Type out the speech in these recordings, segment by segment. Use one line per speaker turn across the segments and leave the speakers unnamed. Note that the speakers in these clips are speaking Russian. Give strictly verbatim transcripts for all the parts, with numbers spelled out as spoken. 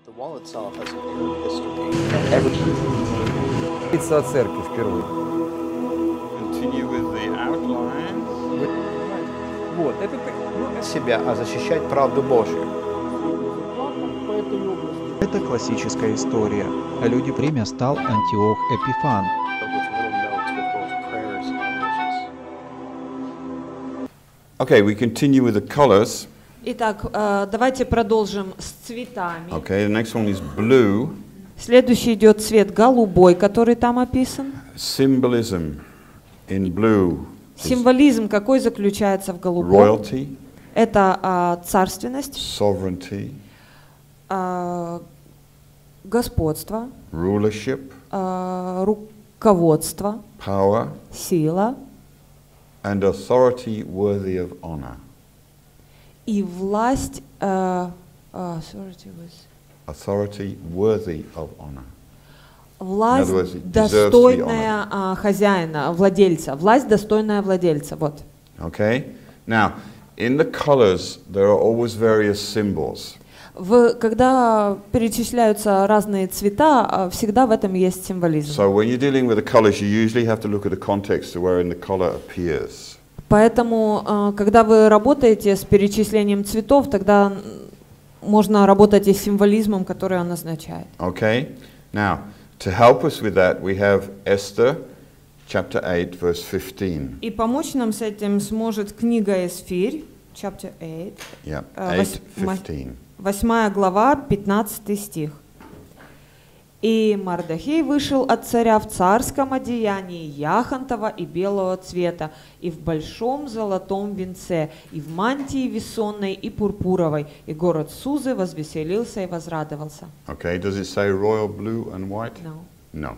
The wall itself has an Arab history.
Говорится о церкви впервые.
Continue with the outline.
Вот, это, ну, это...
Себя, а защищать правду Божью.
Это классическая история. Люди
Время стал Антиох Эпифан.
Okay, we continue with the colors.
Итак, э, давайте продолжим с цветами.
Okay, the next one is blue.
Следующий идет цвет голубой, который там описан.
Symbolism in blue is
Символизм какой заключается в голубом?
royalty,
Это э, царственность,
sovereignty,
э, господство,
rulership,
э, руководство,
power,
сила
and authority worthy of honor.
и власть. Э, э, authority was-
Authority worthy of honor.
Власть
In other words, it deserves to be
достойная а, хозяина, владельца. Власть достойная владельца. Вот.
Okay? Now, in the colors, there are always various symbols.
В, когда перечисляются разные цвета, а, всегда в этом есть символизм.
So when you're dealing with the colors, you usually have to look at the context of wherein the color appears.
Поэтому, а, когда вы работаете с перечислением цветов, тогда можно работать и с символизмом, который он означает.
Okay? Now, to help us with that, we have Esther, chapter eight, verse fifteen.
И помочь нам с этим сможет книга Эсфирь, chapter eight,
Yeah,
Uh,
eight
was-
fifteen.
восьмая глава, пятнадцатый стих. «И Мардохей вышел от царя в царском одеянии яхонтова и белого цвета, и в большом золотом венце, и в мантии весонной и пурпуровой, и город Сузы возвеселился и возрадовался».
Okay, does it say royal blue and white?
No.
No.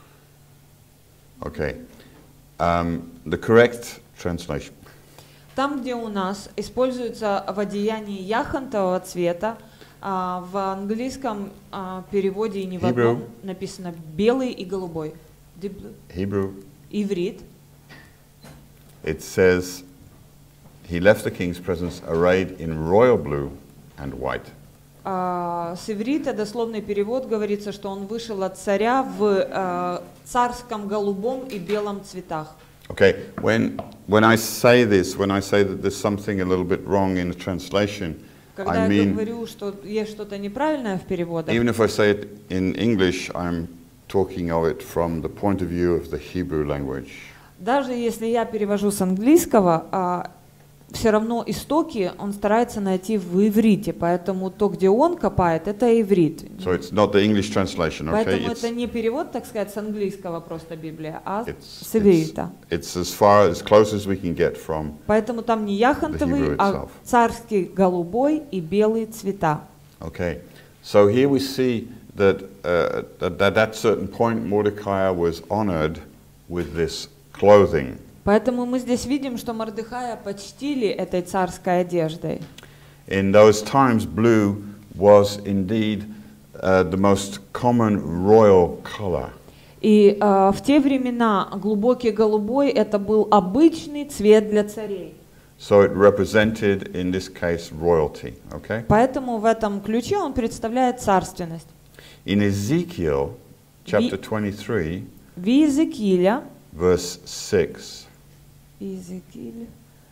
Okay. Um, the correct translation.
Там, где у нас используется в одеянии яхонтового цвета, а, в английском а, переводе и не в одном
Hebrew.
написано белый и голубой. Deep blue.
Hebrew,
Иврит.
it says, he left the king's presence arrayed in royal blue and white.
А, с иврита дословный перевод говорится, что он вышел от царя в а, царском голубом и белом цветах.
Okay, when, when I say this, when I say that there's something a little bit wrong in the translation,
Когда
I
я
mean,
говорю, что есть что-то неправильное в переводах,
even if I say it in English, I'm talking of it from the point of view of the Hebrew language.
даже если я перевожу с английского, а, все равно истоки он старается найти в иврите, поэтому то, где он копает, это иврит.
So it's not the English translation, okay?
Поэтому
It's,
это не перевод, так сказать, с английского просто Библия, а
it's,
с
it's,
иврита.
it's as far, as close as we can get from.
Поэтому там не
The
яхонтовый,
Hebrew
а
itself.
царский голубой и белый цвета.
Okay, so here we see that uh, at at that certain point Mordecai was honored with this clothing.
Поэтому мы здесь видим, что Мордехая почтили этой царской одеждой.
In those times, blue was indeed uh, the most common royal color.
И э, в те времена глубокий голубой это был обычный цвет для царей.
So it represented, in this case, royalty. Okay.
Поэтому в этом ключе он представляет царственность.
In Ezekiel, chapter twenty-three,
В Иезекииля,
verse six.
Иезекииль,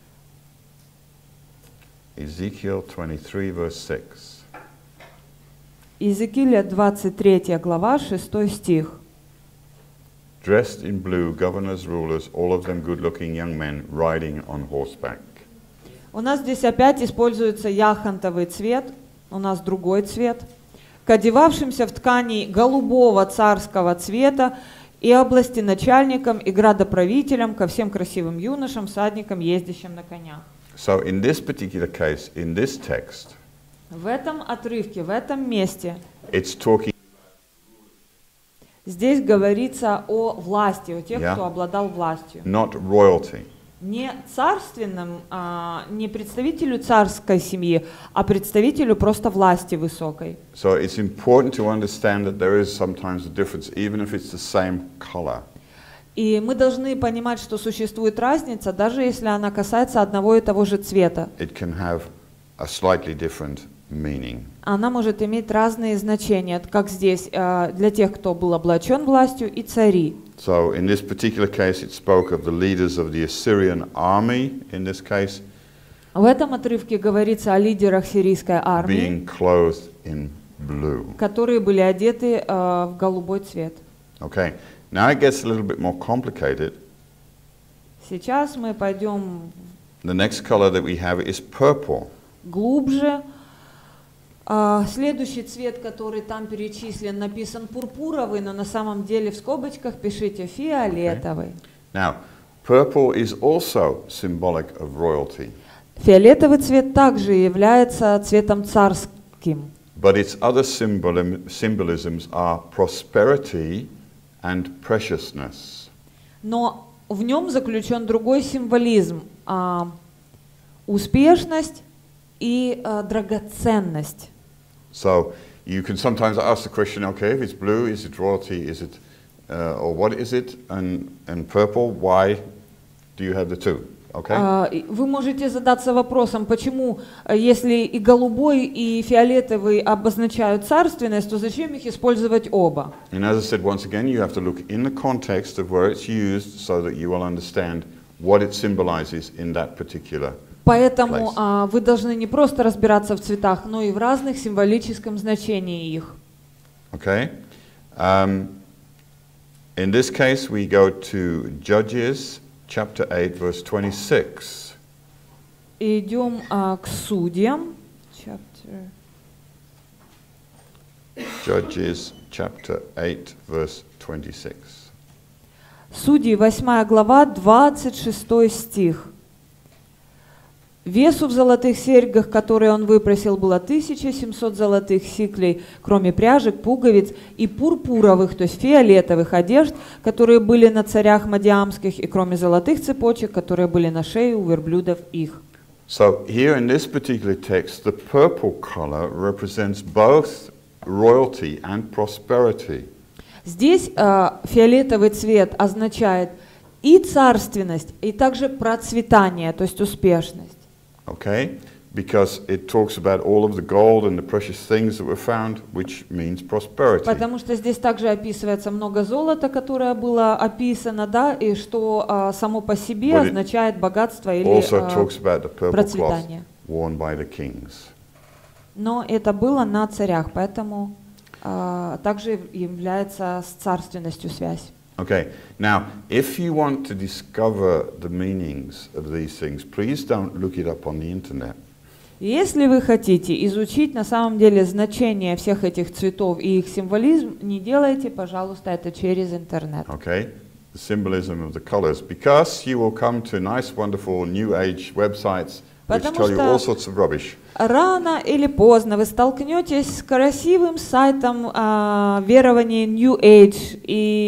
Ezekiel twenty-three, verse six.
Иезекииля двадцать третья глава, шестой стих.
Dressed in blue, governors, rulers, all of them good-looking young men riding on horseback.
У нас здесь опять используется яхонтовый цвет, у нас другой цвет. К одевавшимся в ткани голубого царского цвета и области начальникам и градоправителям, ко всем красивым юношам, всадникам, ездящим на конях.
So in this particular case, in this text,
В этом отрывке, в этом месте
it's talking
здесь говорится о власти, о тех,
Yeah.
кто обладал властью.
not royalty.
Не царственным, а, не представителю царской семьи, а представителю просто власти высокой.
So it's important to understand that there is sometimes a difference, even if it's the same color.
И мы должны понимать, что существует разница, даже если она касается одного и того же цвета.
It can have a slightly different meaning.
Она может иметь разные значения, как здесь, э, для тех, кто был облачен властью, и цари.
So in this particular case, it spoke of the leaders of the Assyrian army, in this case,
В этом отрывке говорится о лидерах сирийской армии,
being clothed in blue.
которые были одеты э, в голубой цвет.
Okay, now it gets a little bit more complicated.
Сейчас мы пойдем
The next color that we have is purple.
глубже. А, следующий цвет, который там перечислен, написан пурпуровый, но на самом деле в скобочках пишите фиолетовый.
Now, purple is also symbolic of royalty,
Фиолетовый цвет также является цветом царским,
but its other symbolim- symbolisms are prosperity and preciousness.
но в нем заключен другой символизм а, – успешность и а, драгоценность.
So you can sometimes ask the question, okay, if it's blue, is it royalty, is it, uh, or what is it? And, and purple, why do you have the two? Okay?
А, и Вы можете задаться вопросом, почему, а, если и голубой, и фиолетовый обозначают царственность, то зачем их использовать оба?
And as I said, once again, you have to look in the context of where it's used so that you will understand what it symbolizes in that particular
Поэтому
place.
а, вы должны не просто разбираться в цветах, но и в разных символическом значении их.
Okay? Um, in this case, we go to Judges chapter eight, verse twenty-six.
И идем а, к Судьям. Chapter.
Judges chapter eight, verse twenty-six.
Судьи, восьмая глава, двадцать шестой стих. Весу в золотых серьгах, которые он выпросил, было тысяча семьсот золотых сиклей, кроме пряжек, пуговиц и пурпуровых, то есть фиолетовых одежд, которые были на царях мадиамских, и кроме золотых цепочек, которые были на шее у верблюдов их.
So here in this particular text, the purple color represents both royalty and prosperity.
Здесь э, фиолетовый цвет означает и царственность, и также процветание, то есть успешность.
Okay? Because it talks about all of the gold and the precious things that were found, which means prosperity.
Потому что здесь также описывается много золота, которое было описано, да, и что а, само по себе
But it
означает богатство или
Also
а,
talks about the purple cloth
процветание.
worn by the kings.
Но это было на царях, поэтому а, также является с царственностью связь.
Okay, now, if you want to discover the meanings of these things, please don't look it up on the internet.
Если вы хотите изучить на самом деле значение всех этих цветов и их символизм, не делайте, пожалуйста, это через интернет.
Okay, the symbolism of the colors, because you will come to nice, wonderful New Age websites which
Потому
tell you
что
all sorts of rubbish.
Рано или поздно вы столкнетесь с красивым сайтом а, верования New Age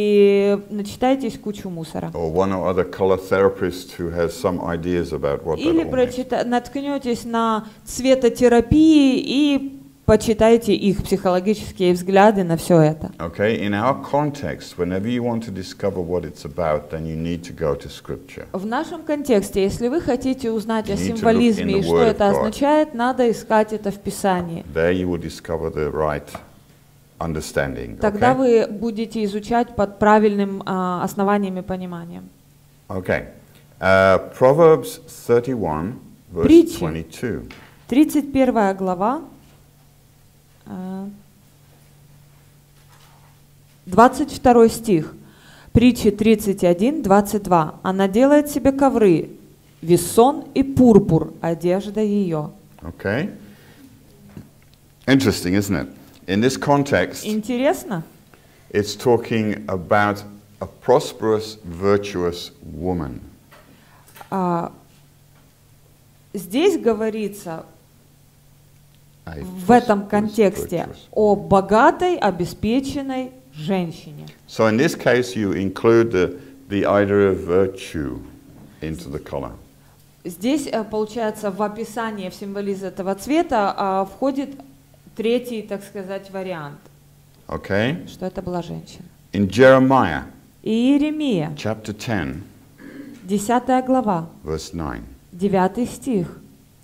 и начитаетесь кучу мусора.
Or one or other color therapist who has some ideas about what that
Или
all means.
прочита- наткнетесь на цветотерапии и почитайте их психологические взгляды на все это.
Okay, in our context, whenever you want to discover what it's about, then you need to go to Scripture.
В нашем контексте, если вы хотите узнать о
You need to look
символизме
in the
и что
Word of
это
God.
означает, надо искать это в Писании.
There you will discover the right understanding.
Тогда
Okay?
вы будете изучать под правильным а, основанием и пониманием.
Okay. Uh, Proverbs thirty-one, verse
Притчи.
twenty-two.
тридцать первая глава, а, двадцать второй стих. Притчи тридцать один, двадцать два. Она делает себе ковры, весон и пурпур, одежда ее.
Okay. Interesting, isn't it? In this context,
Интересно?
it's talking about a prosperous, virtuous woman.
А, здесь говорится
A
в этом
prosperous,
контексте
virtuous
о богатой, обеспеченной женщине.
So in this case, you include the, the idea of virtue into the color.
Здесь, э, получается, в описании, в символизм этого цвета а, входит третий, так сказать, вариант,
Okay?
что это была женщина.
In Jeremiah
И Иеремия,
chapter ten,
десятая глава,
verse nine.
девятый стих.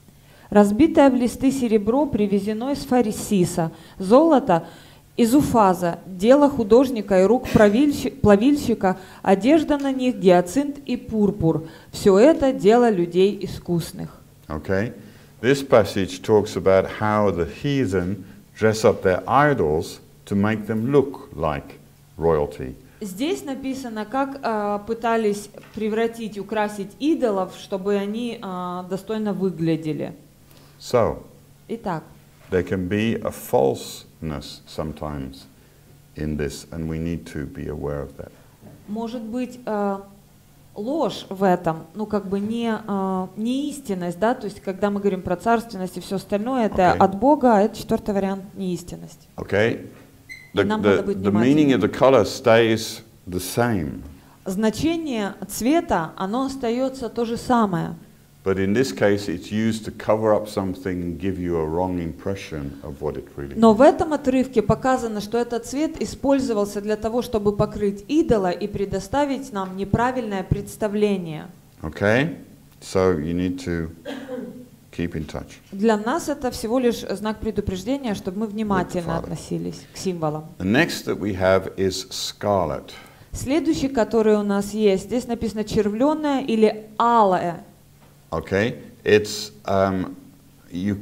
Разбитое в листы серебро привезено из Фарисиса, золото из Уфаза, дело художника и рук правильщи- плавильщика, одежда на них гиацинт и пурпур. Все это дело людей искусных.
Okay? This passage talks about how the heathen dress up their idols to make them look like royalty.
Здесь написано, как а, пытались превратить, украсить идолов, чтобы они а, достойно выглядели.
So,
Итак,
there can be a falseness sometimes in this, and we need to be aware of that.
может быть а, ложь в этом, ну как бы не, а, не истинность, да, то есть когда мы говорим про царственность и все остальное, это
Окей.
от Бога, а это четвертый вариант неистинность.
Okay?
И
The,
нам
the,
надо быть
the meaning
внимательными.
of the color stays the same,
Значение цвета, оно остается то же самое.
but in this case it's used to cover up something and give you a wrong impression of what it really
Но
is.
в этом отрывке показано, что этот цвет использовался для того, чтобы покрыть идола и предоставить нам неправильное представление.
Okay? So you need to keep in touch.
Для нас это всего лишь знак предупреждения, чтобы мы внимательно
Father.
относились к символам.
The next that we have is scarlet.
Следующий, который у нас есть, здесь написано червленое или алое.
Okay? It's, um, you,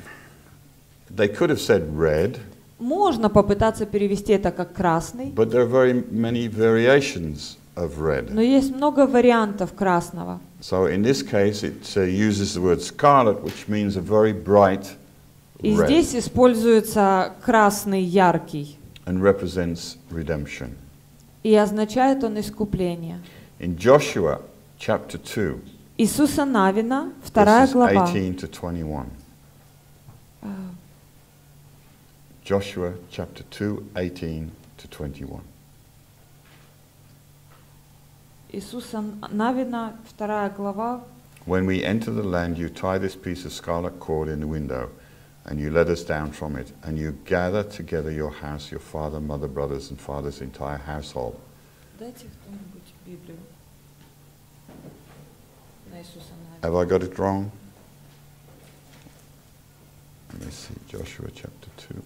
they could have said red,
Можно попытаться перевести это как красный,
but there are very many variations of red.
но есть много вариантов красного.
So in this case, it uh, uses the word scarlet, which means a very bright
И
red,
здесь используется красный яркий,
and represents redemption.
и означает он искупление.
In Joshua chapter two,
Иисуса Навина, вторая
verses
глава.
eighteen to twenty-one. Joshua chapter two, eighteen to twenty-one.
Иисуса Навина, вторая глава.
When we enter the land, you tie this piece of scarlet cord in the window, and you let us down from it, and you gather together your house, your father, mother, brothers, and father's entire household.
Дайте кто-нибудь Библию на Иисуса Навина.
Have I got it wrong? Let me see, Joshua chapter two.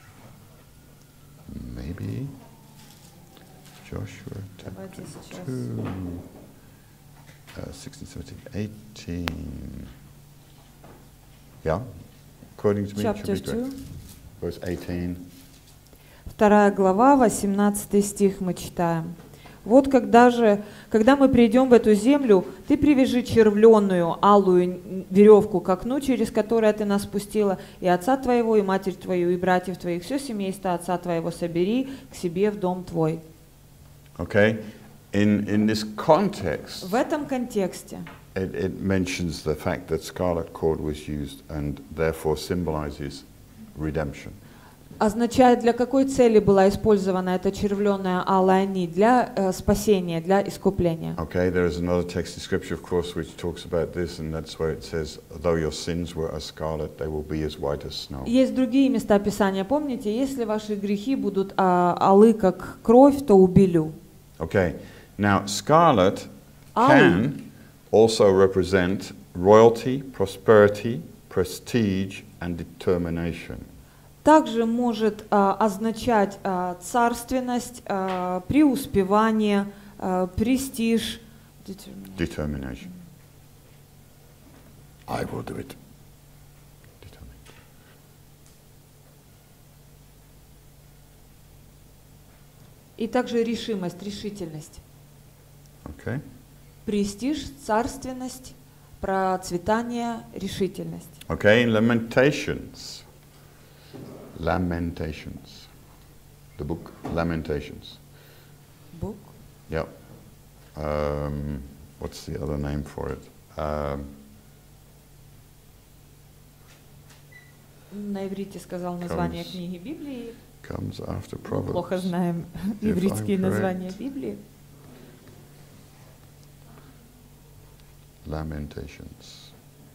Maybe. Joshua
Давайте
chapter
сейчас.
two. Uh, sixteen, seventeen, eighteen. Yeah? According to me, it
Chapter
should be correct.
two.
Verse eighteen.
Вторая глава, восемнадцатый стих мы читаем. Вот когда же, когда мы придем в эту землю, ты привяжи червленную алую веревку к окну, через которое ты нас спустила, и отца твоего, и матерь твою, и братьев твоих, все семейство отца твоего собери к себе в дом твой.
Okay? In, in this context,
В этом контексте
it, it mentions the fact that scarlet cord was used and therefore symbolizes redemption.
означает, для какой цели была использована эта червленая алая нить, для э, спасения, для искупления.
Okay, there is another text in Scripture, of course, which talks about this, and that's where it says, though your sins were as scarlet, they will be as white as snow.
Есть другие места Писания, помните, если ваши грехи будут а, алы как кровь, то убелю.
Okay, now scarlet
Алый.
can also represent royalty, prosperity, prestige, and determination.
Также может а, означать а, царственность, а, преуспевание, а, престиж.
Determination. I will do it. Determination.
И также решимость, решительность.
Okay.
Престиж, царственность, процветание, решительность.
Okay, in Lamentations. Lamentations. The book Lamentations.
Бог.
Yep. Um, what's the other name for it? Um,
На иврите сказал название
Comes-
книги Библии.
comes after
Мы плохо
Proverbs.
знаем
If
ивритские
I'm
названия
correct.
Библии.
Lamentations.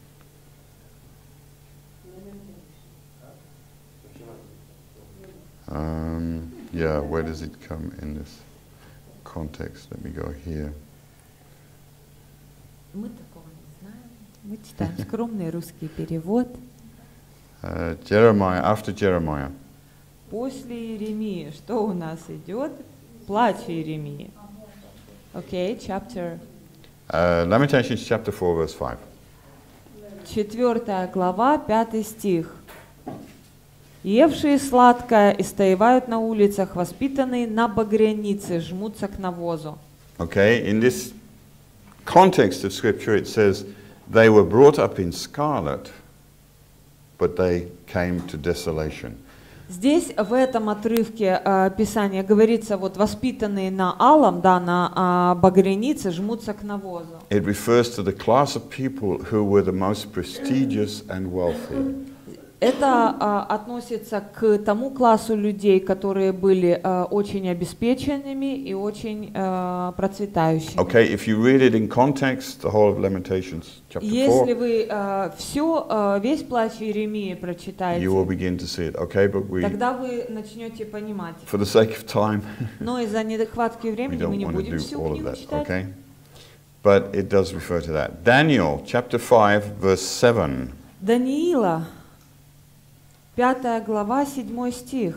Um, yeah, where does it come in this context? Let me go here.
Мы такого не знаем. Мы читаем скромный русский перевод.
Uh, Jeremiah, after Jeremiah.
После Иеремии, что у нас идет? Плач Иеремии. Окей, okay, chapter.
Uh, Lamentations chapter four, verse five.
Четвертая глава, пятый стих. Евшие сладкое истоевают на улицах, воспитанные на багрянице, жмутся к навозу.
Okay, in this context of scripture it says they were brought up in scarlet, but they came to desolation.
Здесь в этом отрывке э, Писания говорится, вот воспитанные на алом, да, на э, багрянице, жмутся к навозу.
It refers to the class of people who were the most prestigious and wealthy.
Это э, относится к тому классу людей, которые были э, очень обеспеченными и очень э, процветающими.
Okay, if you read it in context, the whole of Lamentations chapter
Если
four,
вы э, все, э, весь плач Иеремии прочитаете,
you will begin to see it. Okay, but we,
тогда вы начнете понимать.
for the sake of time,
Но из-за нехватки
we
времени мы
don't
не
want to
будем
do
всю
all of
книгу
that.
читать.
Okay, but it does refer to that. Daniel chapter five, verse seven.
Даниила, пятая глава, седьмой стих.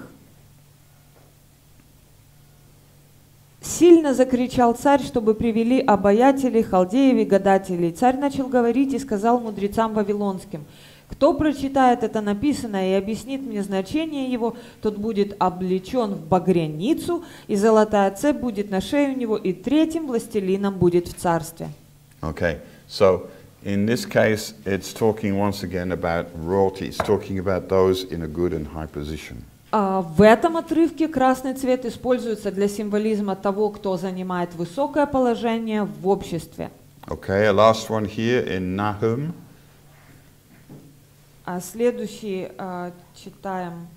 Сильно закричал царь, чтобы привели обаятелей, халдеев и гадателей. Царь начал говорить и сказал мудрецам вавилонским: кто прочитает это написанное и объяснит мне значение его, тот будет облечен в багряницу, и золотая цепь будет на шее у него, и третьим властелином будет в царстве.
Okay, so in this case, it's talking once again about royalty. It's talking about those in a good and high position.
А в этом отрывке красный цвет используется для символизма того, кто занимает высокое положение в обществе.
Okay, a last one here in Nahum.
А следующий а, читаем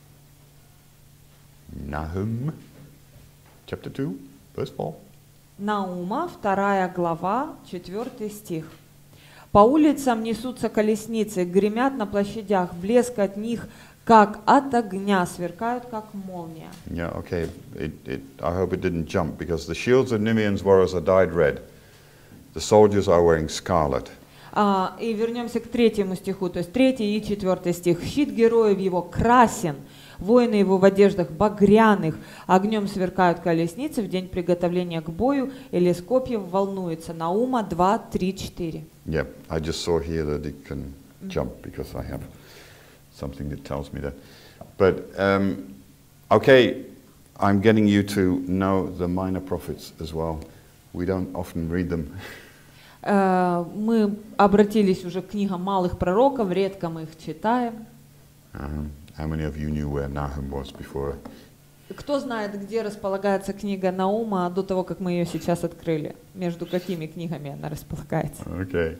Nahum, chapter two, verse four.
Наума, вторая глава, четвертый стих. По улицам несутся колесницы, гремят на площадях, блеск от них, как от огня, сверкают, как молния.
Yeah, okay. It, it, I hope it didn't jump, because the shields of Nimeon's warriors are dyed red. The soldiers are wearing scarlet.
А, и вернемся к третьему стиху, то есть третий и четвертый стих. Щит героев его красен, воины его в одеждах багряных, огнем сверкают колесницы в день приготовления к бою, или с копьев волнуется. Наума два, три, четыре.
Yeah, I just saw here that it can jump because I have something that tells me that. But, um, okay, I'm getting you to know the minor prophets as well. We don't often read them.
Uh, мы обратились уже к книгам малых пророков, редко мы их читаем.
Um, how many of you knew where Nahum was before?
Кто знает, где располагается книга Наума до того, как мы ее сейчас открыли? Между какими книгами она располагается?
Okay.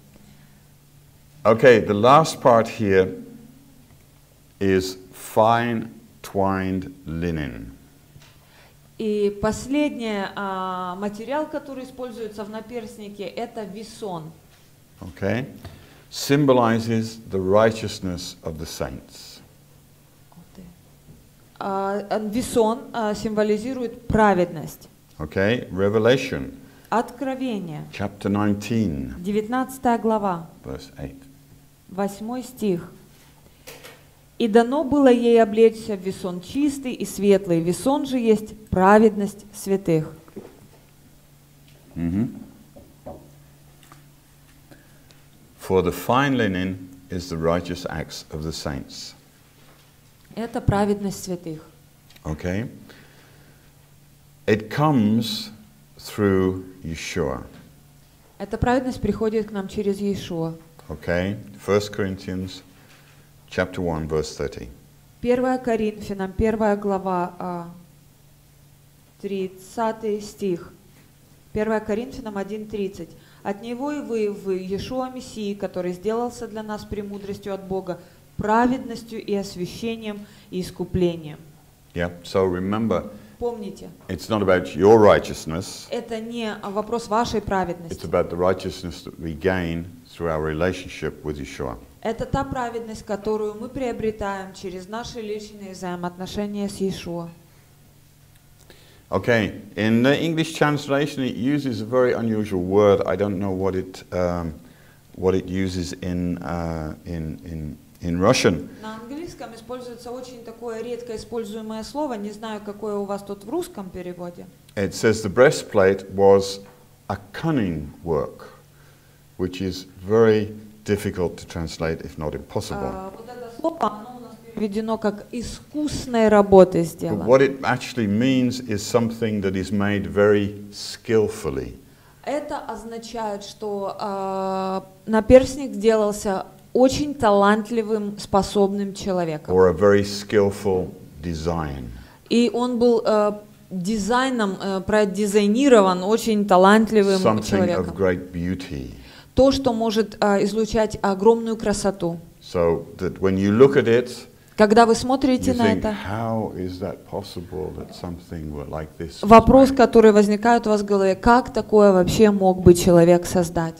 Okay, the last part here is fine twined linen.
И последний а, материал, который используется в наперстнике, это весон.
Okay, symbolizes the righteousness of the saints.
А, весон а, символизирует праведность.
Okay, Revelation,
Откровение,
chapter nineteen,
девятнадцатая глава,
verse eight.
восьмой стих. «И дано было ей облечься в весон чистый и светлый, весон же есть праведность святых».
Mm-hmm. For the fine linen is the righteous acts of the saints.
Это праведность святых.
Okay? It comes through Yeshua.
Эта праведность приходит к нам через Иешуа.
Okay? First Corinthians chapter one, verse thirty.
первое Коринфянам, первая глава, тридцатый стих. первое Коринфянам один тридцать. «От Него и вы в Иешуа Мессии, который сделался для нас премудростью от Бога, праведностью и освящением и искуплением».
Yeah, so remember,
Помните,
it's not about your righteousness,
это не вопрос вашей
it's
праведности.
about the righteousness that we gain through our relationship with Yeshua.
Это та праведность, которую мы приобретаем через наши личные взаимоотношения с Иешуа.
Okay, in the English translation it uses a very unusual word. I don't know what it um, what it uses in, uh, in, in, in Russian.
На английском используется очень такое редко используемое слово, не знаю, какое у вас тут в русском переводе.
It says the breastplate was a cunning work, which is very difficult to translate, if not impossible.
А, вот это слово, оно у нас переведено как искусной работы
But
сделано.
what it actually means is something that is made very skillfully.
Это означает, что а, наперстник делался очень талантливым, способным человеком.
Or a very skillful design.
И он был а, дизайном, а, продизайнирован очень талантливым
Something of
человеком.
great beauty.
То, что может а, излучать огромную красоту.
So that when you look at it,
Когда вы смотрите
you
на
think,
это,
how is that possible that something were like this? was
вопрос,
made?
который возникает у вас в голове, как такое вообще мог бы человек создать?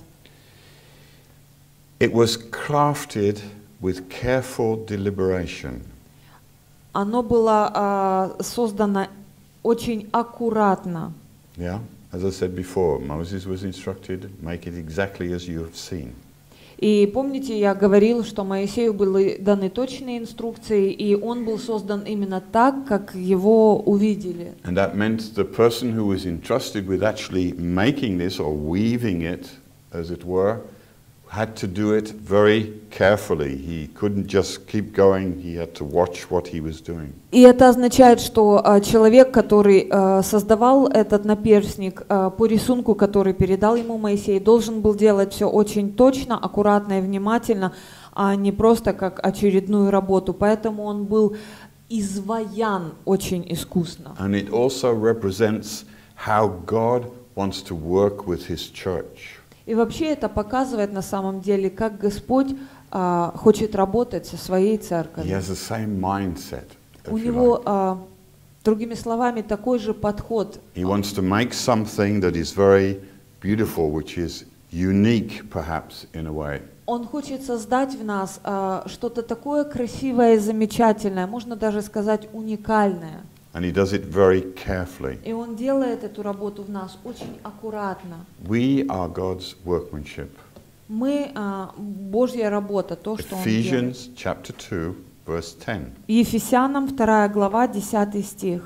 It was crafted with careful deliberation.
Оно было а, создано очень аккуратно.
Yeah? As I said before, Moses was instructed, make it exactly as you have seen.
И помните, я говорил, что Моисею были даны точные инструкции, и он был создан именно так, как его увидели.
And that meant the person who was entrusted with actually making this or weaving it, as it were, had to do it very carefully. He couldn't just keep going, he had to watch what he was doing.
И это означает, что а, человек, который а, создавал этот наперстник а, по рисунку, который передал ему Моисей, должен был делать все очень точно, аккуратно и внимательно, а не просто как очередную работу. Поэтому он был изваян очень искусно.
And it also represents how God wants to work with his church.
И вообще это показывает на самом деле, как Господь а, хочет работать со своей
He
церковью.
has the same mindset,
У
if you
него,
like.
а, другими словами, такой же подход.
He wants to make something that is very beautiful, which is unique perhaps in a way.
Он хочет создать в нас а, что-то такое красивое и замечательное, можно даже сказать уникальное.
And he does it very carefully.
И он делает эту работу в нас очень аккуратно.
We are God's workmanship.
Мы а, Божья работа, то, что он делает.
Ephesians chapter two, verse ten.
Ефесянам вторая глава, десятый стих.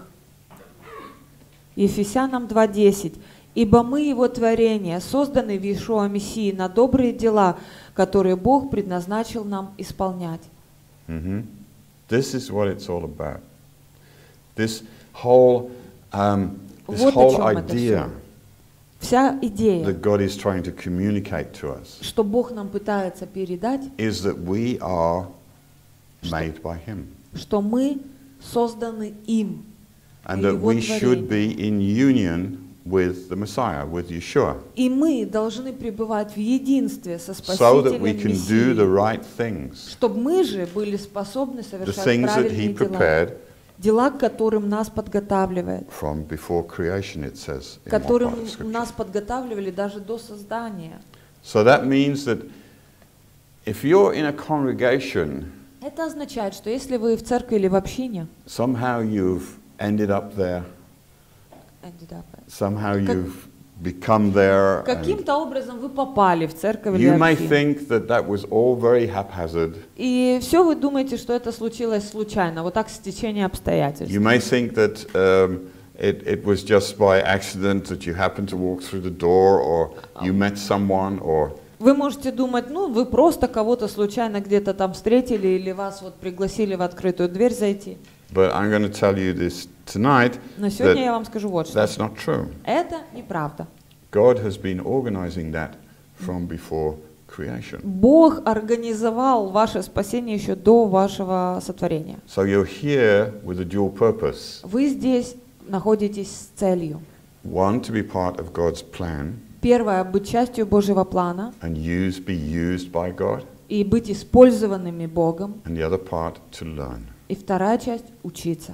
Ефесянам два десять. «Ибо мы Его творение, созданы в Иешуа Мессии на добрые дела, которые Бог предназначил нам исполнять».
Mhm. This is what it's all about. This whole, um, this
Вот о
whole
чем это
idea
Вся идея,
that God is trying to communicate to us
что Бог нам пытается передать,
is that we are made by Him.
что мы созданы им,
And
по
that
Его
we should
творению.
be in union with the Messiah, with Yeshua,
И мы должны пребывать в единстве со
so that
Спасителем
we can do the
Мессией,
right things,
чтобы мы же были способны
the
совершать
things that
правильные
He
дела,
prepared
дела, к которым нас подготавливает,
from before creation, it says in one
которым
part of Scripture.
нас подготавливали даже до создания.
So that means that if you're in a congregation,
Это означает, что если вы в церкви или в общине,
somehow you've ended up there, somehow
Как-
you've become there, and
каким-то образом вы попали в церковь или
you may
общину,
think that that was all very haphazard.
и все вы думаете, что это случилось случайно, вот так стечение обстоятельств.
You may think that um, it, it was just by accident that you happened to walk through the door, or you met someone, or
Вы можете думать, ну, вы просто кого-то случайно где-то там встретили или вас вот пригласили в открытую дверь зайти.
but I'm going to tell you this tonight
Но сегодня
that
я вам скажу вот что.
that's not true.
Это неправда.
God has been organizing that from before creation.
Бог организовал ваше спасение еще до вашего сотворения.
So you're here with a dual purpose.
Вы здесь находитесь с целью.
One, to be part of God's plan
Первое — быть частью Божьего плана
and use, be used by God,
и быть использованными Богом.
and the other part, to learn.
И вторая часть — учиться.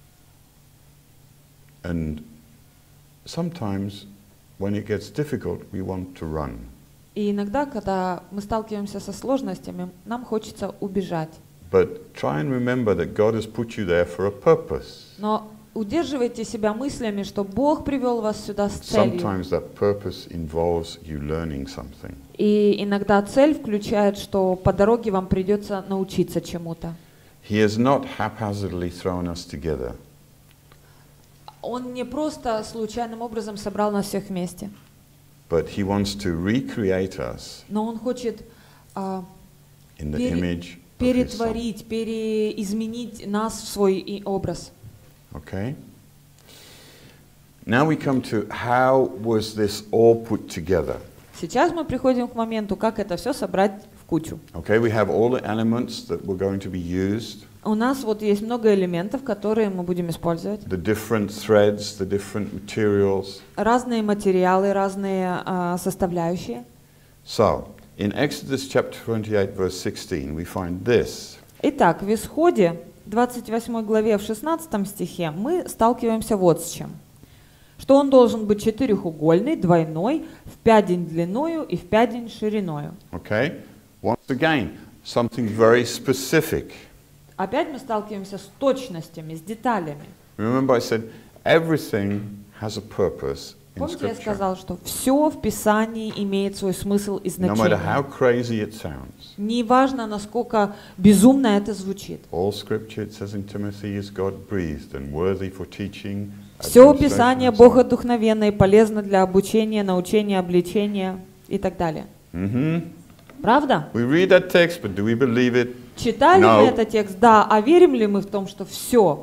And sometimes when it gets difficult, we want to run.
И иногда, когда мы сталкиваемся со сложностями, нам хочется убежать.
But try and remember that God has put you there for a purpose.
Но удерживайте себя мыслями, что Бог привел вас сюда с целью.
Sometimes that purpose involves you learning something.
И иногда цель включает, что по дороге вам придется научиться чему-то.
He has not haphazardly thrown us together.
Он не просто случайным образом собрал нас всех вместе,
But he wants to recreate us
но Он хочет а,
in the
пере-
image of his Son.
перетворить, переизменить нас в свой и- образ.
Okay? Now we come to how was this all put together?
Сейчас мы приходим к моменту, как это все собрать в кучу.
Okay, we have all the elements that were going to be used,
У нас вот есть много элементов, которые мы будем использовать.
the different threads, the different materials.
Разные материалы, разные а, составляющие.
So, in Exodus chapter twenty-eight, verse sixteen, we find this.
Итак, в Исходе, двадцать восьмой главе, в шестнадцатом стихе, мы сталкиваемся вот с чем. Что он должен быть четырехугольный, двойной, в пядень длиною и в пядень шириною.
Okay? Once again, something very specific.
Опять мы сталкиваемся с точностями, с деталями.
Remember I said everything has a purpose in
Помните, я
Scripture.
сказал, что все в Писании имеет свой смысл и
No matter how
значение.
crazy it sounds.
Неважно, насколько безумно это звучит.
All Scripture, it says in Timothy, is God-breathed and worthy for teaching.
Все
administration,
Писание
and so on.
богодухновенно и полезно для обучения, научения, обличения и так далее.
Mhm.
Правда?
We read that text, but do we believe it?
Читали
No.
мы этот текст? Да. А верим ли мы в том, что все?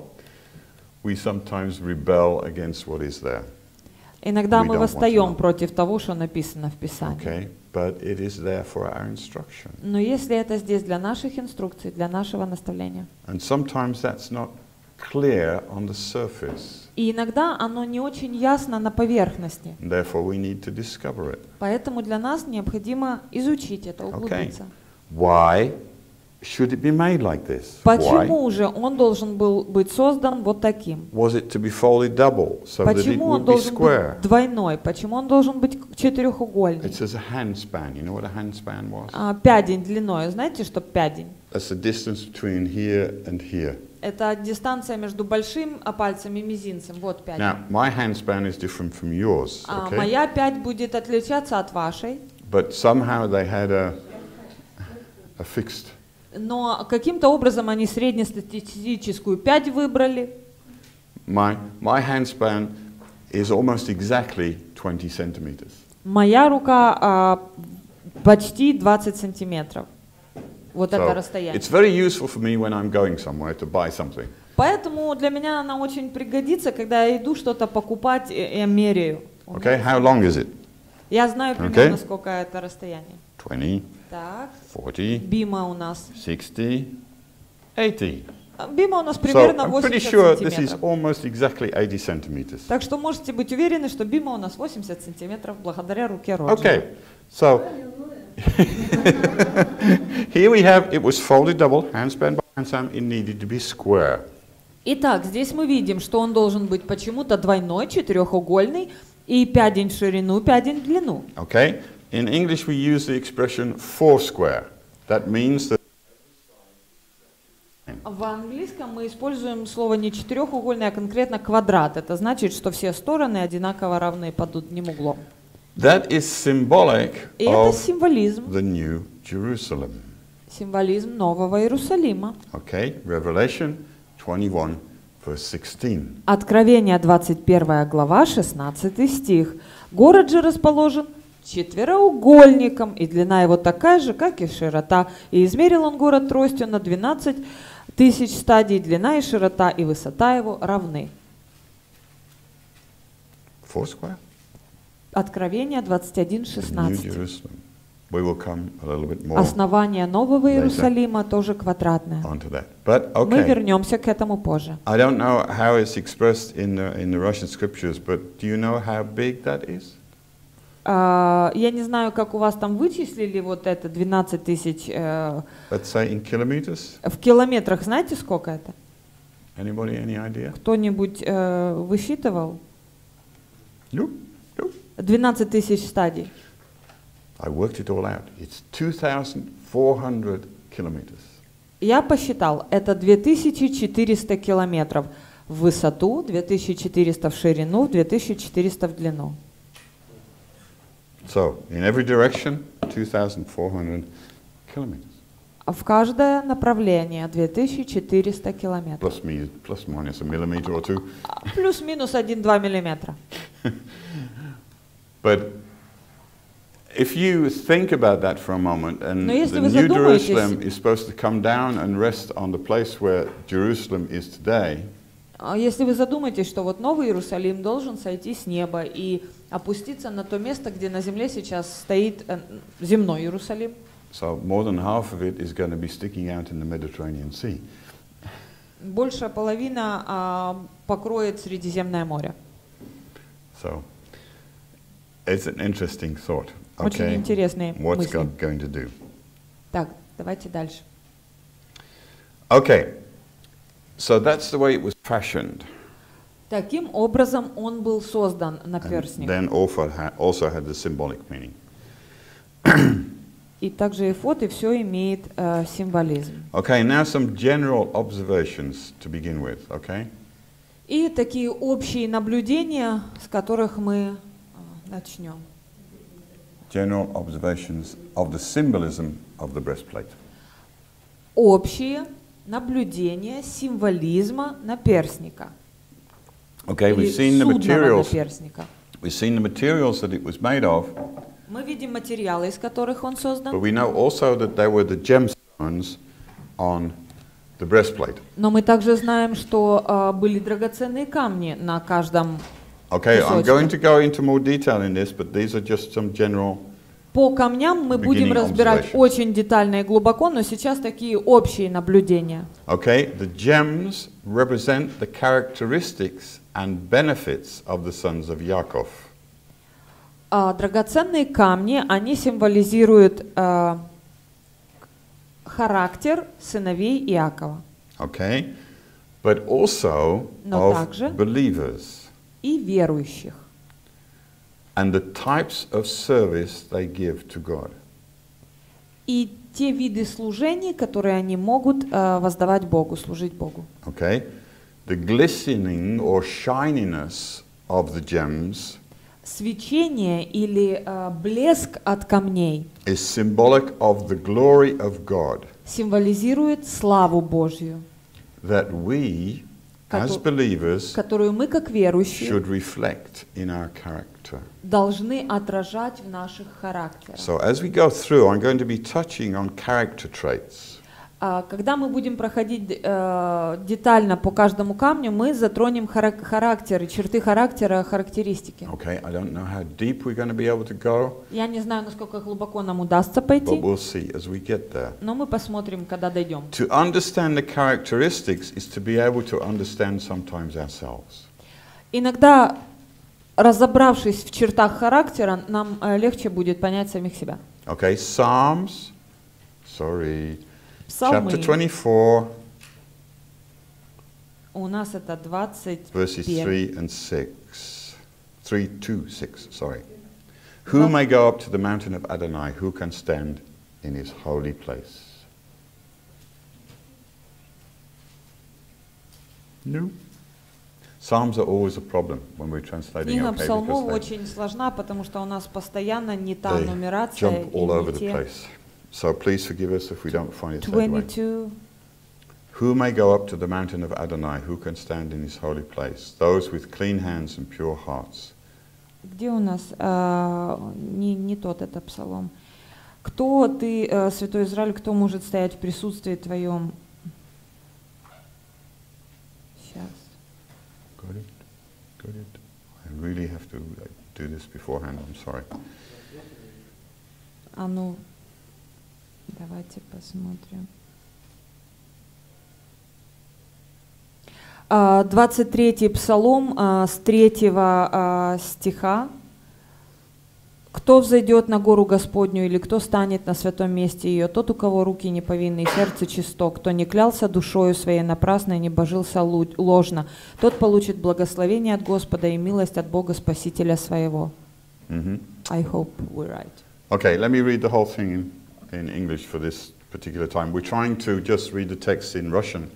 We sometimes rebel against what is there.
Иногда
We
мы
don't want to
восстаем
know.
против того, что написано в Писании.
Okay? But it is there for our instruction.
Но если это здесь для наших инструкций, для нашего наставления.
And sometimes that's not clear on the surface.
И иногда оно не очень ясно на поверхности.
And therefore we need to discover it.
Поэтому для нас необходимо изучить это, углубиться.
Why should it be made like this? Why?
Почему же он должен был быть создан вот таким?
Was it to be folded double so that it
Почему он
would be
должен
square?
быть двойной? Почему он должен быть
It
четырехугольный?
says a handspan. You know what a handspan was?
А, пядень длиной. Знаете, что пядень?
That's the distance between here and here.
Это дистанция между большим а, пальцем и мизинцем. Вот пядень.
Now, my handspan is different from yours,
А,
okay?
моя пять будет отличаться от вашей,
But somehow they had a, a fixed.
но каким-то образом они среднестатистическую пять выбрали.
My, my handspan is almost exactly twenty centimeters.
Моя рука а, почти двадцать сантиметров. Вот это
So
расстояние.
it's very useful for me when I'm going somewhere to buy something.
Поэтому для меня она очень пригодится, когда я иду что-то покупать и, и меряю.
Okay, how long is it?
Я знаю примерно,
Okay.
сколько это расстояние.
twenty,
Так,
forty,
Бима у нас.
sixty, eighty.
А, Бима у нас
So
примерно
I'm pretty
восемьдесят
sure this is
сантиметров.
almost exactly eighty centimeters.
Так что можете быть уверены, что Бима у нас восемьдесят сантиметров благодаря руке Роджера.
Okay, so here we have, it was folded double, handspan by handspan, it needed to be square.
Итак, здесь мы видим, что он должен быть почему-то двойной, четырехугольный, и пядень в ширину, пядень в длину.
Okay, in English we use the expression foursquare. That means that
В английском мы используем слово не четырехугольный, а конкретно квадрат. Это значит, что все стороны одинаково равны под одним углом.
that is symbolic
И это
of
символизм,
the New Jerusalem.
символизм Нового Иерусалима.
Okay, Revelation twenty-one, verse sixteen.
Откровение двадцать первая глава, шестнадцатый стих. Город же расположен четвероугольником, и длина его такая же, как и широта. И измерил он город тростью на двенадцать тысяч стадий, длина и широта, и высота его равны.
Foursquare?
Откровение двадцать один,
The New
шестнадцать.
Jerusalem. We will come a little bit more
Основание Нового
Later.
Иерусалима тоже квадратное.
onto that. But
Мы
okay,
вернемся к этому позже.
I don't know how it's expressed in the, in the Russian scriptures, but do you know how big that is?
А, Я не знаю, как у вас там вычислили вот это двенадцать тысяч э,
Let's say in kilometers.
в километрах. Знаете, сколько это?
Anybody, any idea?
Кто-нибудь э, высчитывал?
No, no.
двенадцать тысяч стадий.
I worked it all out. It's two thousand four hundred kilometers.
Я посчитал, это две тысячи четыреста километров. в высоту, две тысячи четыреста в ширину, две тысячи четыреста в длину.
So, in every direction, two thousand four hundred kilometers.
А в каждое направление две тысячи четыреста километров.
Plus, me, plus minus a millimeter or two.
Плюс-минус один-два миллиметра.
But if you think about that for a moment, and
Но если
the
вы
New
задумаетесь-
Jerusalem is supposed to come down and rest on the place where Jerusalem is today,
А Если вы задумаетесь, что вот Новый Иерусалим должен сойти с неба и опуститься на то место, где на земле сейчас стоит э, земной Иерусалим,
so more than half of it is going to be sticking out in the Mediterranean Sea.
большая половина а, покроет Средиземное море.
So it's an interesting thought.
Очень
Okay,
интересные
what's
мысли.
God going to do?
Так, давайте дальше.
Okay, so that's the way it was fashioned.
Таким образом он был создан на
And
перстник.
then also had, also had the symbolic meaning.
И также эфод, и все имеет э, символизм.
Okay, now some general observations to begin with, okay?
И такие общие наблюдения, с которых мы э, начнем.
General observations of the symbolism of the breastplate.
Общие наблюдения символизма наперстника.
Okay,
Или
we've seen the
судного
materials.
наперстника.
We've seen the materials that it was made of,
Мы видим материалы, из которых он
but
создан,
we know also that there were the gemstones on the breastplate.
но мы также знаем, что э, были драгоценные камни на каждом.
Okay, I'm
Кусочки.
going to go into more detail in this, but these are just some general.
По камням мы будем
Beginning
разбирать
observations.
очень детально и глубоко, но сейчас такие общие наблюдения.
Okay, the gems represent the characteristics and benefits of the sons of Yaakov.
А драгоценные камни, они символизируют э, характер сыновей Иакова
Okay, but also
Но
of
также-
believers
и верующих,
and the types of service they give to God.
и те виды служений, которые они могут э, воздавать Богу, служить Богу.
Okay, the glistening or shininess of the gems
Свечение или э, блеск от камней
is symbolic of the glory of God
символизирует славу Божью,
that we, as
Кото-
believers,
которую мы, как верующие,
should reflect in our character.
должны отражать в наших характерах.
So as we go through, I'm going to be touching on character traits.
А Когда мы будем проходить э, детально по каждому камню, мы затронем харак- характеры, черты характера, характеристики.
Okay, I don't know how deep we're going to be able to go,
Я не знаю, насколько глубоко нам удастся
but
пойти,
we'll see as we get there.
но мы посмотрим, когда дойдем.
To understand the characteristics is to be able to understand sometimes ourselves.
Иногда, разобравшись в чертах характера, нам э, легче будет понять самих себя.
Okay, Psalms, sorry,
Псалмы,
chapter twenty-four,
у нас это двадцать
verses
первый.
three and six. three, two, six, sorry. Who may go up to the mountain of Adonai? Who can stand in his holy place? No. Psalms are always a problem when we're translating.
Книга
Okay,
псалмов
because
очень сложна, потому что у нас постоянно не та
they, they
нумерация
jump
и
all over
не
the
те.
place. So please forgive us if we don't find it straight away.
двадцать два.
Who may go up to the mountain of Adonai? Who can stand in his holy place? Those with clean hands and pure hearts.
Где у нас? а, не, не тот это псалом. Кто ты, э, Святой Израиль, кто может стоять в присутствии твоем? Сейчас.
Got it? Got it? I really have to like, do this beforehand. I'm sorry.
А ну, давайте посмотрим. А, двадцать третий псалом а, с третьего а, стиха. «Кто взойдет на гору Господню, или кто станет на святом месте ее? Тот, у кого руки не повинны и сердце чисто, кто не клялся душою своей напрасно и не божился лу- ложно, тот получит благословение от Господа и милость от Бога Спасителя своего».
hmm
I hope we're right.
Okay, let me read the whole thing in, in English for this particular time. We're trying to just read the text in Russian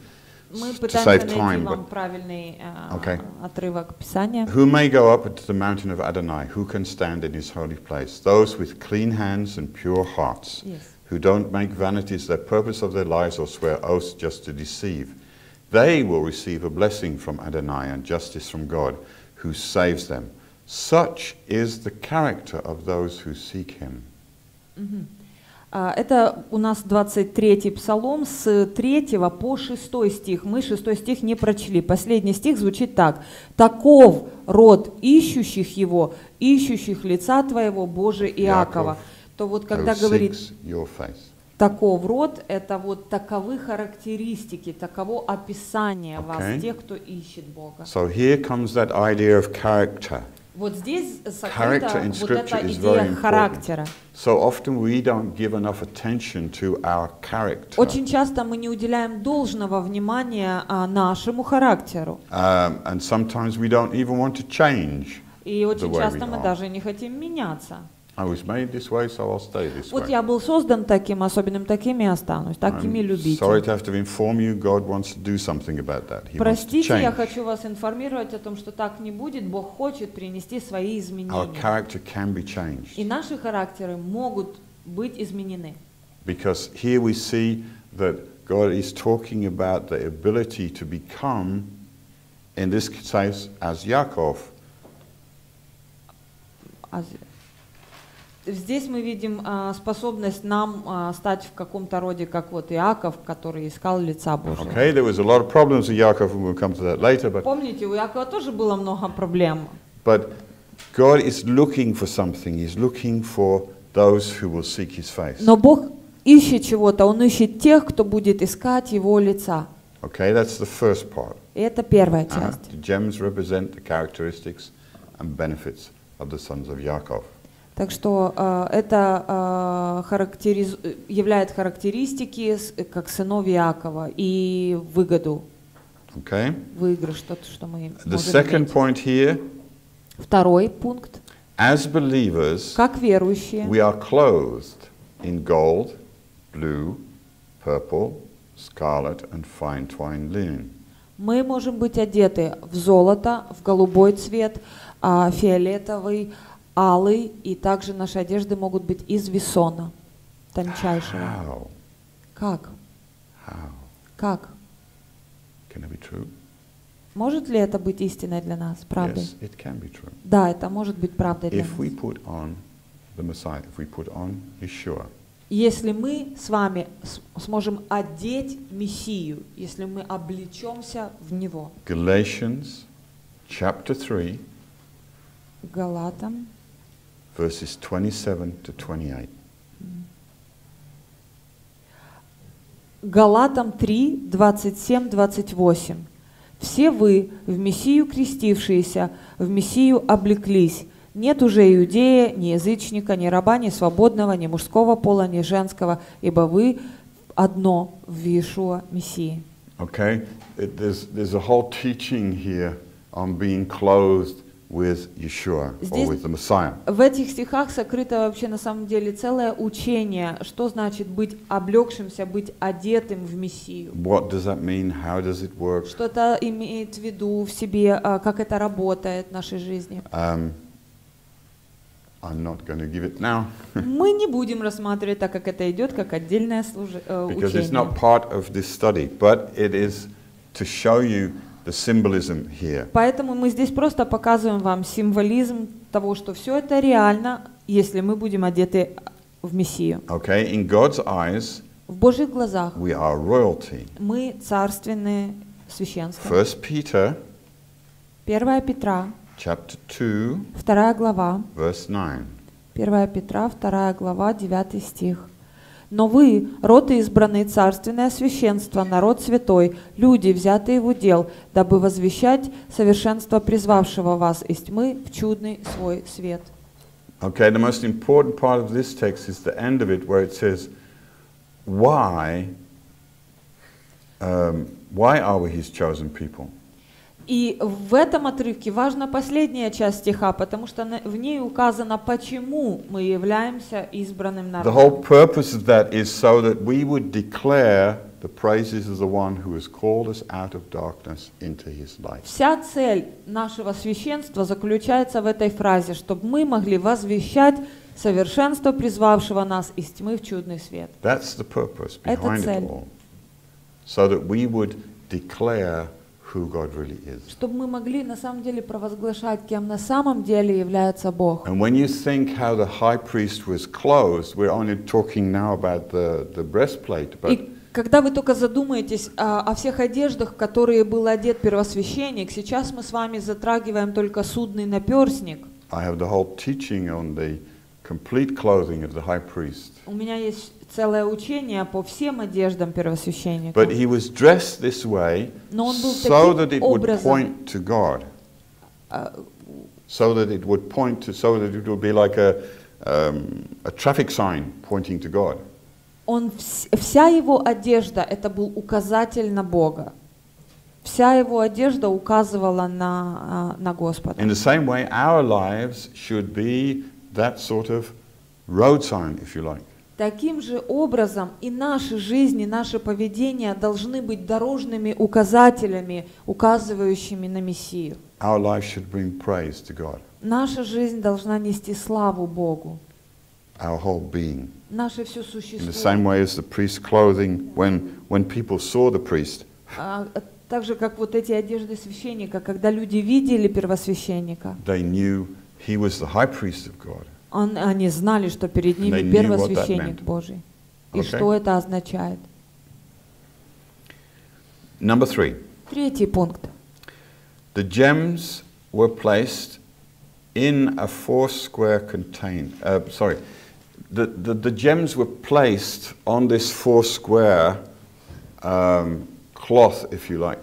Мы
to
пытаемся
save
найти
time.
вам
But
правильный э,
Okay.
отрывок Писания.
who may go up to the mountain of Adonai? Who can stand in his holy place? Those with clean hands and pure hearts,
Yes.
who don't make vanities their purpose of their lives or swear oaths just to deceive. They will receive a blessing from Adonai and justice from God, who saves them. Such is the character of those who seek him.
Мгм. А, Это у нас двадцать третий псалом с третьего по шестой стих. Мы шестой стих не прочли. Последний стих звучит так. «Таков род ищущих его, ищущих лица твоего, Боже Иакова».
Яков,
То вот
Who
когда говорит
seeks your face.
«таков род», это вот таковы характеристики, таково описание
Okay.
вас, тех, кто ищет Бога.
So here comes that idea of character.
Вот здесь
Character
сокрыта
in
вот
Scripture
эта
is very
идея
important.
характера.
So often we don't give enough attention to our character.
Очень часто мы не уделяем должного внимания а, нашему характеру.
Um, and sometimes we don't even want to change.
И очень
way
часто
we
мы
are.
даже не хотим меняться.
I was made this way, so I'll stay this
Вот
way.
я был создан таким, особенным таким и останусь, такими
I'm
любите.
sorry to have to inform you, God wants to do something about that. He wants to
Простите, я
change.
хочу вас информировать о том, что так не будет. Бог хочет принести свои
Our
изменения.
character can be changed.
И наши характеры могут быть изменены.
Because here we see that God is talking about the ability to become, in this case, as Yaakov.
А з- Здесь мы видим а, способность нам а, стать в каком-то роде, как вот Иаков, который искал лица Божьего.
Okay, there was a lot of problems with Yaakov, and we'll come to that later, but,
Помните, у Иакова тоже было много проблем.
but God is looking for something. He's looking for those who will seek his face.
Но Бог ищет чего-то, Он ищет тех, кто будет искать Его лица.
Okay, that's the first part.
И это первая
Uh,
часть.
the gems represent the characteristics and benefits of the sons of Yaakov.
Так что э, это э, характериз... является характеристики с- как сынов Иакова и выгоду,
Okay?
выигрыш, то, что мы
The
можем
second
иметь.
point here,
Второй пункт.
as believers,
Как верующие,
we are clothed in gold, blue, purple, scarlet, and fine twined linen.
мы можем быть одеты в золото, в голубой цвет, а, фиолетовый, алый, и также наши одежды могут быть из весона, тончайшего.
How?
Как?
How?
Как?
Can it be true?
Может ли это быть истиной для нас, правдой?
Yes, it can be true.
Да, это может быть правдой для
If we
нас.
put on the Messiah, if we put on Yeshua,
Если мы с вами с- сможем одеть Мессию, если мы облечемся в Него.
Galatians chapter three,
Галатам,
verses twenty-seven to twenty-eight.
Галатам три, двадцать семь двадцать восемь. Все вы, в Мессию крестившиеся, в Мессию облеклись. Нет уже иудея, ни язычника, ни раба, ни свободного, ни мужского пола, ни женского, ибо вы одно в Иешуа Мессии.
Okay? It, there's, there's a whole teaching here on being clothed with Yeshua or
Здесь-
with the Messiah.
В этих стихах сокрыто вообще на самом деле целое учение, что значит быть облегшимся, быть одетым в Мессию.
What does that mean? How does it work?
Что это имеет в виду в себе, а, как это работает в нашей жизни.
Um, I'm not going to give it now
Мы не будем рассматривать, так как это идет как отдельное служи- э,
because it's
учение.
not part of this study, but it is to show you the symbolism here.
Поэтому мы здесь просто показываем вам символизм того, что все это реально, если мы будем одеты в Мессию.
Okay? In God's eyes,
В Божьих глазах
we are royalty.
мы царственное священство.
First Peter
первое Петра,
chapter two,
вторая глава.
verse nine.
первое Петра, вторая глава, девятый стих. «Но вы, род избранный, царственное священство, народ святой, люди, взятые в удел, дабы возвещать совершенство призвавшего вас из тьмы в чудный свой свет».
Okay, the most important part of this text is the end of it where it says, why, um, why are we his chosen people?
И в этом отрывке важна последняя часть стиха, потому что на- в ней указано, почему мы являемся избранным
The
народом.
whole purpose of that is so that we would declare the praises of the one who has called us out of darkness into his light.
Вся цель нашего священства заключается в этой фразе, чтобы мы могли возвещать совершенство, призвавшего нас из тьмы в чудный свет.
That's the purpose
Это
behind
цель.
it all. So that we would declare who God really is.
Чтобы мы могли на самом деле провозглашать, кем на самом деле является Бог.
And when you think how the high priest was clothed, we're only talking now about the, the breastplate, but
И когда вы только задумаетесь о, о всех одеждах, в которые был одет первосвященник, сейчас мы с вами затрагиваем только судный наперстник.
I have the whole teaching on the complete clothing of the high priest.
У меня есть целое учение по всем одеждам первосвященника.
But he was dressed this way
Но он был
so that
таким
it would
образом,
point to God.
а,
So that it would point to, so that it would be like a, um, a traffic sign pointing to God.
он, вс- вся его одежда это был указатель на Бога. Вся его одежда указывала на, а, на Господа.
In the same way, our lives should be that sort of road sign, if you like.
Таким же образом и наши жизни, наше поведение должны быть дорожными указателями, указывающими на Мессию.
Our life should bring praise to God,
Наша жизнь должна нести славу Богу.
our whole being.
Наше все
In the
существо.
same way as the priest's clothing, when, when people saw the priest,
А, а, так же, как вот эти одежды священника, когда люди видели первосвященника,
they knew he was the high priest of God.
он, они знали, что перед
They
ними
knew what that
первосвященник
meant.
Божий. И
Okay.
что это означает?
Number three,
Третий пункт.
the gems were placed in a four square contain. Uh, sorry, the, the, the gems were placed on this four square um, cloth, if you like.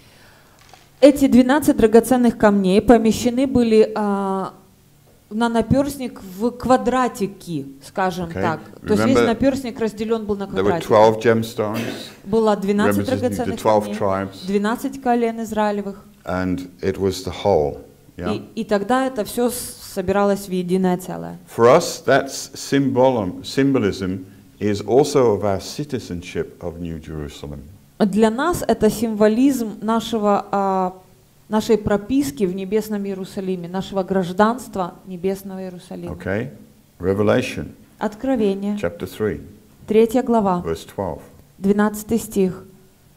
Эти двенадцать драгоценных камней помещены были а, на наперстник в квадратики, скажем
Okay.
так. То есть весь
Remember,
наперстник разделен был на
There were
квадратики.
twelve gemstones,
Было двенадцать
representing the
драгоценных
twelve
камней,
tribes,
двенадцать колен Израилевых.
and it was the whole. Yeah?
И, и тогда это все собиралось в единое целое.
For us, that symbolism, symbolism is also of our citizenship of New Jerusalem.
Для нас это символизм нашего, а, нашей прописки в Небесном Иерусалиме, нашего гражданства Небесного Иерусалима.
Okay? Revelation,
Откровение,
chapter three,
третья глава,
verse twelve.
двенадцатый стих.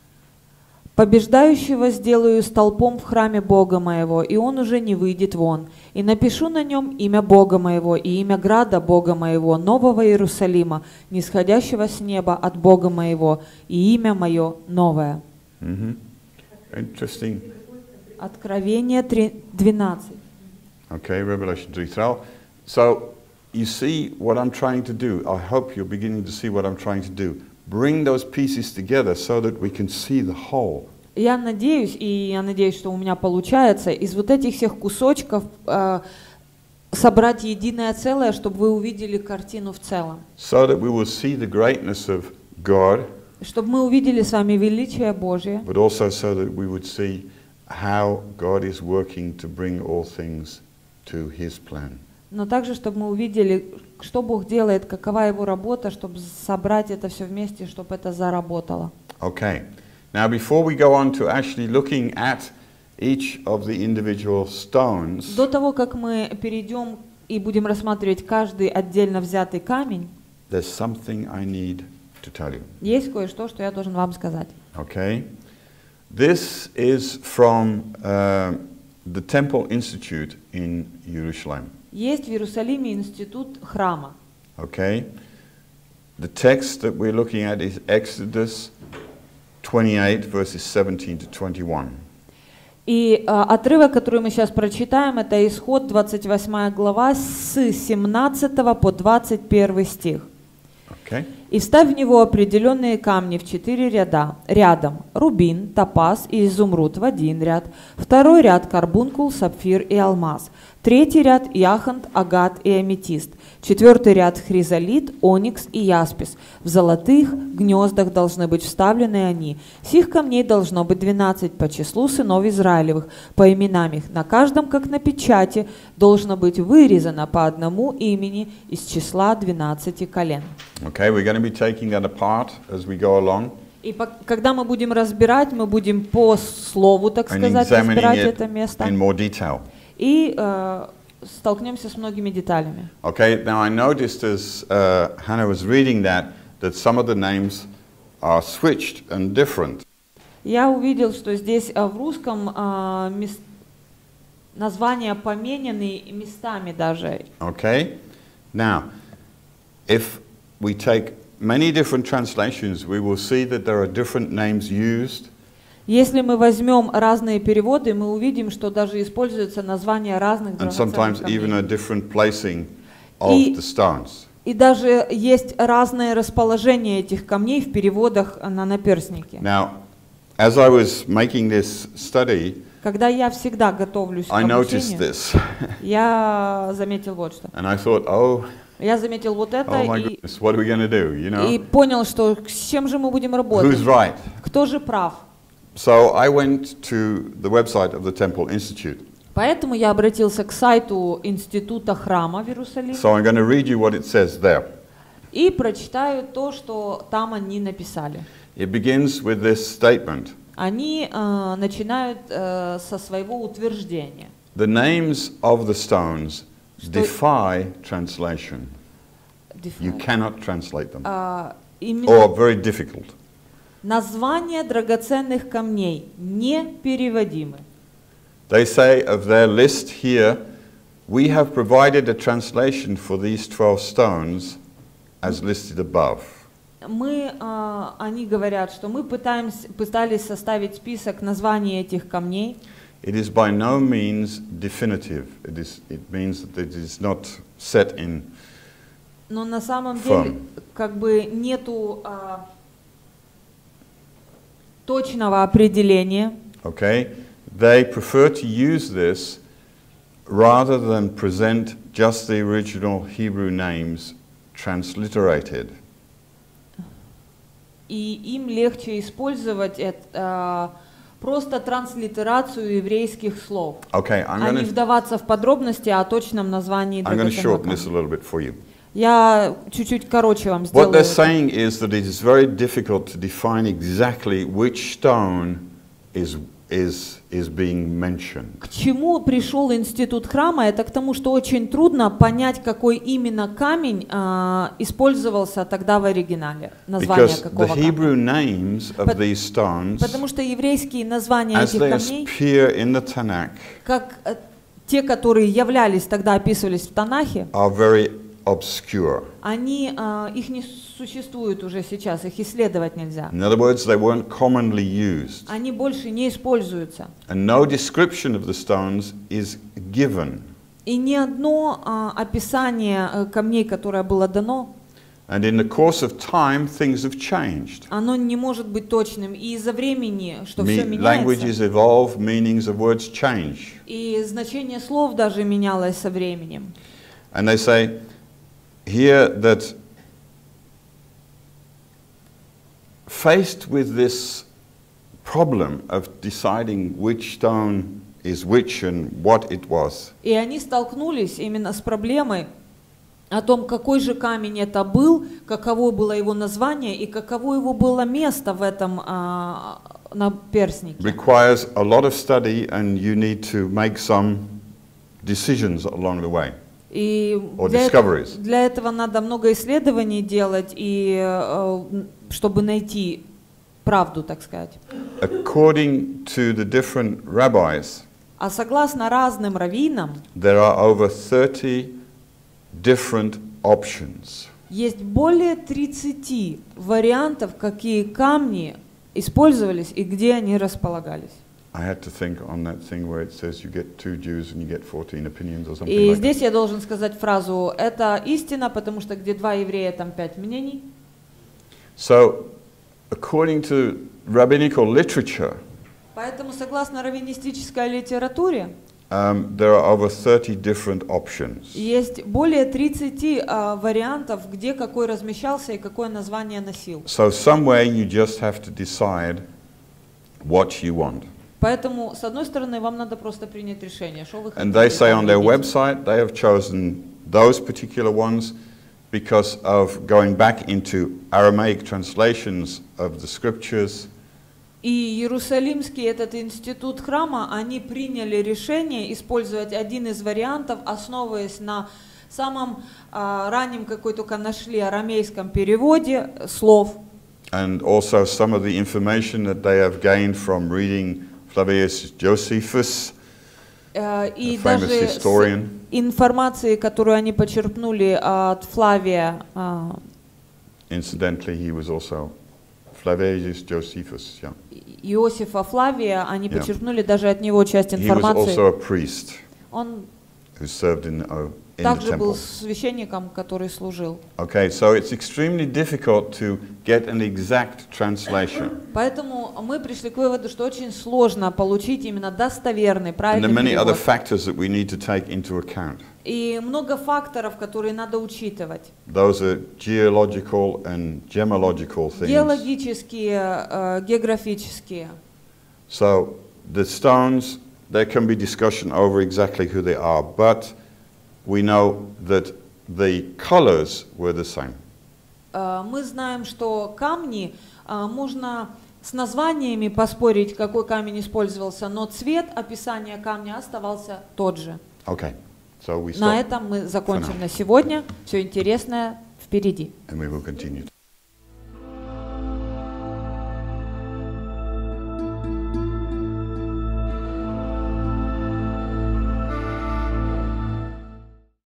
«Побеждающего сделаю столпом в храме Бога моего, и он уже не выйдет вон. И напишу на нем имя Бога моего и имя града Бога моего, Нового Иерусалима, нисходящего с неба от Бога моего, и имя мое новое».
Mm-hmm. Interesting.
Откровение три- двенадцать.
Okay, Revelation three. So, so you see what I'm trying to do. I hope you're beginning to see what I'm trying to do. Bring those pieces together so that we can see the whole.
Я надеюсь, и я надеюсь, что у меня получается, из вот этих всех кусочков э, собрать единое целое, чтобы вы увидели картину в целом.
So that we will see the greatness of God,
Чтобы мы увидели с вами величие Божие,
but also so that we would see how God is working to bring all things to His plan.
но также, чтобы мы увидели, что Бог делает, какова Его работа, чтобы собрать это все вместе, чтобы это заработало.
Okay. Now, before we go on to actually looking at each of the individual stones,
До того, как мы перейдем и будем рассматривать каждый отдельно взятый камень,
there's something I need to tell you.
есть кое-что, что я должен вам сказать.
Okay? This is from uh, the Temple Institute in Jerusalem.
Есть в Иерусалиме институт храма.
Okay? The text that we're looking at is Exodus twenty-eight, verses seventeen to twenty-one.
И а, отрывок, который мы сейчас прочитаем, это Исход двадцать восьмая глава с семнадцатого по двадцать первый стих.
Okay?
«И вставь в него определенные камни в четыре ряда, рядом рубин, топаз и изумруд в один ряд, второй ряд карбункул, сапфир и алмаз, третий ряд яхонт, агат и аметист, четвертый ряд хризолит, оникс и яспис. В золотых гнездах должны быть вставлены они. Сих камней должно быть двенадцать по числу сынов Израилевых, по именам их. На каждом, как на печати, должно быть вырезано по одному имени из числа двенадцати колен».
Okay, we're going to be taking that apart as we go along.
И И по- когда мы будем разбирать, мы будем по слову, так
and
сказать,
examining
разбирать
it
это место.
in more detail.
И э, столкнемся с многими деталями.
Okay, now I noticed as uh, Hannah was reading that, that some of the names are switched and different.
Я увидел, что здесь э, в русском э, мес- названия поменены и местами даже.
Okay, now if we take many different translations, we will see that there are different names used.
Если мы возьмем разные переводы, мы увидим, что даже используются названия разных
And
драгоценных
sometimes even a
камней.
different placing of
И-
the stones.
И даже есть разное расположение этих камней в переводах на наперстнике.
Now, as I was making this study,
Когда я всегда готовлюсь к
I noticed
обучению,
this,
я заметил вот что.
and I thought, oh,
Я заметил вот это
oh my
и,
goodness, what are we going to do? You
и
know,
понял, что с чем же мы будем
who's
работать?
right?
Кто же прав?
So I went to the website of the Temple Institute.
Поэтому я обратился к сайту Института храма в Иерусалиме
So I'm going to read you what it says there.
и прочитаю то, что там они написали.
It begins with this statement.
Они э, начинают э, со своего утверждения.
The names of the stones
Что-
defy translation. You
Define.
cannot translate them.
А, именно
Or very difficult.
названия драгоценных камней непереводимы.
They say of their list here, we have provided a translation for these twelve stones as listed above.
Мы, а, они говорят, что мы пытаемся, пытались составить список названий этих камней.
It is by no means definitive. It, is, it means that it is not set in.
Но на самом
Firm.
деле как бы нету а, точного определения.
Okay? They prefer to use this rather than present just the original Hebrew names transliterated.
И им легче использовать это, а, просто транслитерацию еврейских слов,
Okay, I'm
а не
going to
вдаваться в подробности о точном названии
I'm going to
драгоценного
shorten this a
камня.
little bit for you.
Я чуть-чуть короче вам
What
сделаю.
they're
это.
saying is that it is very difficult to define exactly which stone is is is being mentioned.
К чему пришел институт храма? Это к тому, что очень трудно понять, какой именно камень а, использовался тогда в оригинале. Название
Because the
какого камня.
Hebrew names of
Пот-
these stones,
Потому что еврейские названия
as
этих
they
камней,
appear in the Tanakh,
как э, те, которые являлись тогда, описывались в Танахе,
are very obscure.
они, а, их не существует уже сейчас, их исследовать нельзя.
In other words, they weren't commonly used.
Они больше не используются.
And no description of the stones is given.
И ни одно а, описание э, камней, которое было дано,
And in the course of time, things have changed.
оно не может быть точным. И из-за времени, что все
Me-
меняется,
languages evolve, meanings of words change.
и значение слов даже менялось со временем.
And they say here that faced with this problem of deciding which stone is which and what it was,
И они столкнулись именно с проблемой о том, какой же камень это был, каково было его название и каково его было место в этом а, наперстнике.
requires a lot of study, and you need to make some decisions along the way.
И
Or
для, этого,
discoveries.
для этого надо много исследований делать, и, э, чтобы найти правду, так сказать.
According to the different rabbis,
А согласно разным раввинам,
there are over thirty different options.
есть более тридцати вариантов, какие камни использовались и где они располагались.
I had to think on that thing where it says you get two Jews and you get fourteen opinions or something
И
like that.
здесь я должен сказать фразу «это истина», потому что где два еврея, там пять мнений.
So, according to rabbinical literature,
Поэтому, согласно раввинистической литературе,
um, there are over thirty different options.
есть более тридцати а, вариантов, где какой размещался и какое название носил.
So, somewhere you just have to decide what you want.
Поэтому, с одной стороны, вам надо просто принять решение, что вы
And they
хотите
say on their
увидеть.
website they have chosen those particular ones, because of going back into Aramaic translations of the scriptures.
И Иерусалимский этот институт храма, они приняли решение использовать один из вариантов, основываясь на самом а, раннем, какой только нашли, арамейском переводе слов.
And also some of the information that they have gained from reading Flavius Josephus,
Э, И
a famous
даже с
historian.
информации, которую они почерпнули от Флавия, а,
Incidentally, he was also Flavius Josephus, yeah.
Иосифа Флавия, они
Yeah.
почерпнули даже от него часть
He was
информации.
also a priest
Он
who served in, uh, in the
также был
temple.
священником, который служил.
Okay, so it's extremely difficult to get an exact translation.
Поэтому мы пришли к выводу, что очень сложно получить именно достоверный,
And there
правильный
are many other
перевод.
factors that we need to take into account.
И много факторов, которые надо учитывать.
Those are geological and gemological things.
Геологические, э, географические.
So the stones, there can be discussion over exactly who they are, but we know that the colors were the same.
Э, Мы знаем, что камни, э, можно с названиями поспорить, какой камень использовался, но цвет описания камня оставался тот же.
Okay, so we
На
stop
этом мы закончим
now.
на сегодня. Все интересное впереди.
and we will continue.